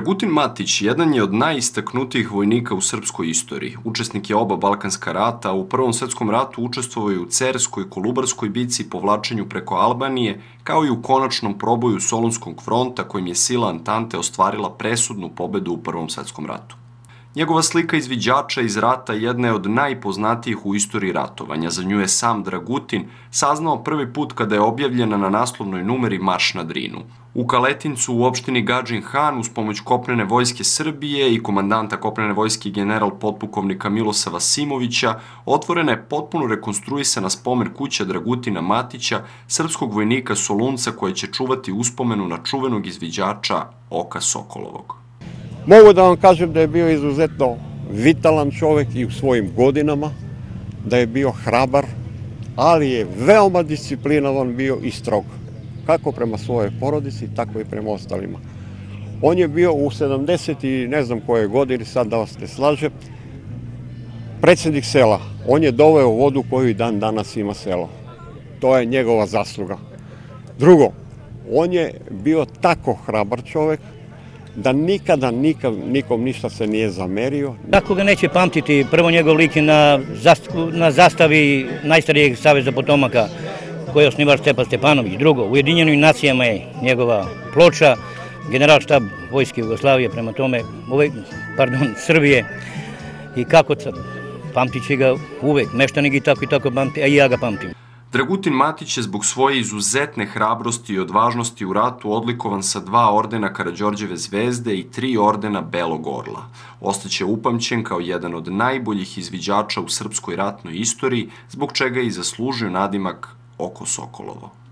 Dragutin Matić jedan je od najistaknutijih vojnika u srpskoj istoriji. Učesnik je oba Balkanska rata, a u Prvom svetskom ratu učestvovao je u Cerskoj, Kolubarskoj bici i povlačenju preko Albanije, kao i u konačnom proboju Solunskog fronta kojim je sila Antante ostvarila presudnu pobedu u Prvom svetskom ratu. Njegova slika izviđača iz rata jedna je od najpoznatijih u istoriji ratovanja. Za nju je sam Dragutin saznao prvi put kada je objavljena na naslovnoj numeri Marš na Drinu. U Kaletincu u opštini Gadžin Han uz pomoć kopnene vojske Srbije i komandanta kopnene vojske general potpukovnika Milosa Vasimovića otvorena je potpuno rekonstruisana spomen kuća Dragutina Matića, srpskog vojnika Solunca koji će čuvati uspomenu na čuvenog izviđača Oka Sokolovog. Mogu da vam kažem da je bio izuzetno vitalan čovek i u svojim godinama, da je bio hrabar, ali je veoma disciplinovan bio i strog. Kako prema svojoj porodici, tako i prema ostalima. On je bio u 70 i ne znam koje godini, sad da vas ne slažem, predsjednik sela. On je doveo vodu koju i dan danas ima selo. To je njegova zasluga. Drugo, on je bio tako hrabar čovek da nikada nikom ništa se nije zamerio. Kako ga neće pamtiti, prvo njegov lik je na zastavi najstarijeg Saveza potomaka koji je osnivač Stepa Stepanović. Drugo, u Ujedinjenim nacijama je njegova ploča, general štab vojske Jugoslavije, prema tome, Srbije. I kako pamtit će ga uvek, meštani ga i tako pamti, a i ja ga pamtim. Dragutin Matić je zbog svoje izuzetne hrabrosti i odvažnosti u ratu odlikovan sa 2 ordena Karađorđeve zvezde i 3 ordena Belog orla. Ostaće upamćen kao jedan od najboljih izviđača u srpskoj ratnoj istoriji, zbog čega je i zaslužio nadimak Oko Sokolovo.